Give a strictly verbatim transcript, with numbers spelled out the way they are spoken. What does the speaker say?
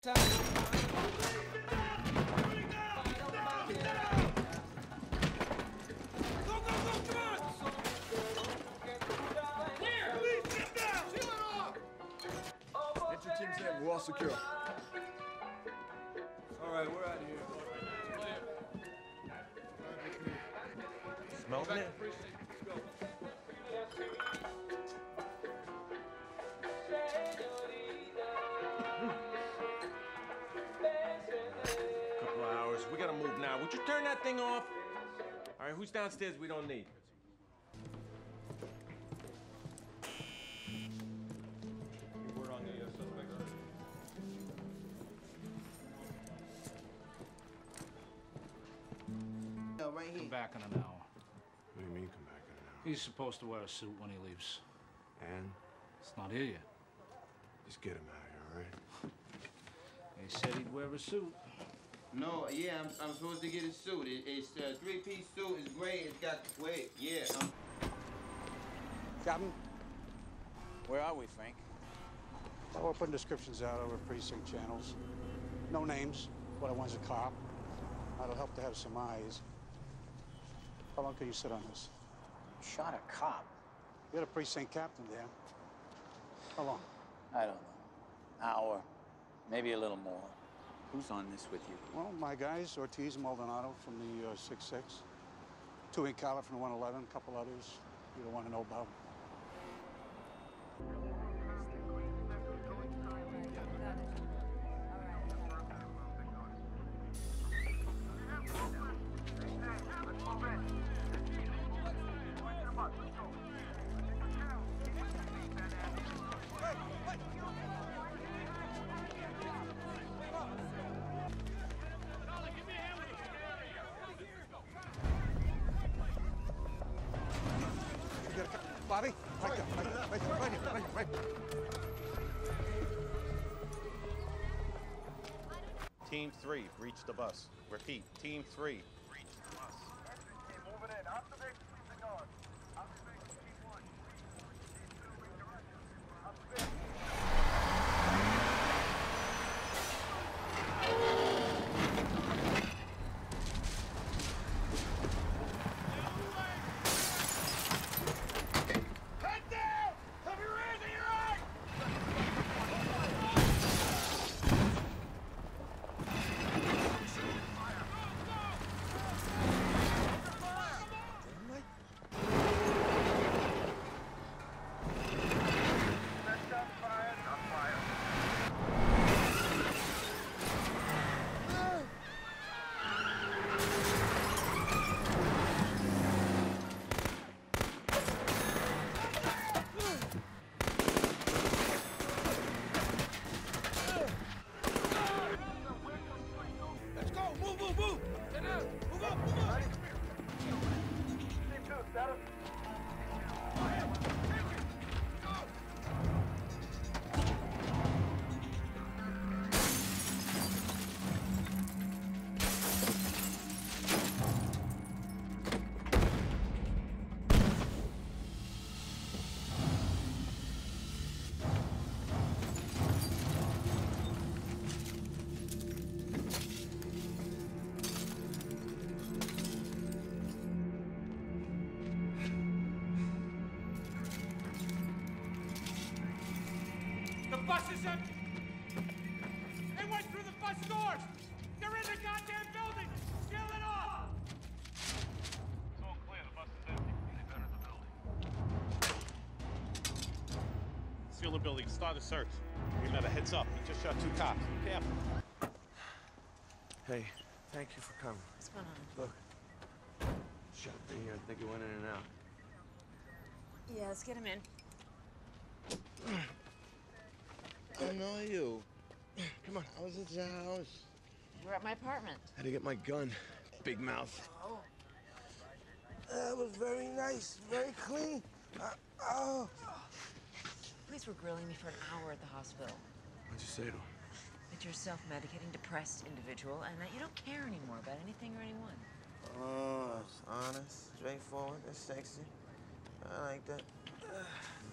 Time. Get your teams in. We're all secure. All right, we're out of here. Smelling it? Couple of hours. We gotta move now. Would you turn that thing off? All right, who's downstairs we don't need? Word on the uh, suspect. No, right here. Come back in an hour. What do you mean, come back in an hour? He's supposed to wear a suit when he leaves. And? It's not here yet. Just get him out of here, all right? He said he'd wear a suit. No, yeah, I'm, I'm supposed to get a suit. It, it's a three-piece suit. It's gray. It's got, wait, yeah. I'm... Captain, where are we, Frank? Well, we're putting descriptions out over precinct channels. No names, but one's a cop. That'll help to have some eyes. How long can you sit on this? Shot a cop? You're the precinct captain there. How long? I don't know. Hour, maybe a little more. Who's on this with you? Well, my guys, Ortiz and Maldonado from the uh, six six. Two in Cala from the one eleven, a couple others you don't want to know about. Bobby, right there, right there, right there, right here, right here, right here. Team three, breach the bus. Repeat, team three, breach the bus. Moving in. Observation, keep the guard. Observation, keep one. Team two, redirection. Observation. The bus is empty! They went through the bus doors! They're in the goddamn building! Seal it off! It's all clear. The bus is empty. They've entered the building. Seal the building, start a search. Remember, heads up, he just shot two cops. Be careful. Hey, thank you for coming. What's going on? Look, shot thing here. I think it went in and out. Yeah, let's get him in. I know you. Come on, I was at your house. We're at my apartment. Had to get my gun. Big mouth. Oh. That was very nice, very clean. Uh, oh. Police were grilling me for an hour at the hospital. What'd you say to him? That you're a self-medicating, depressed individual, and that you don't care anymore about anything or anyone. Oh, it's honest, straightforward, that's sexy. I like that.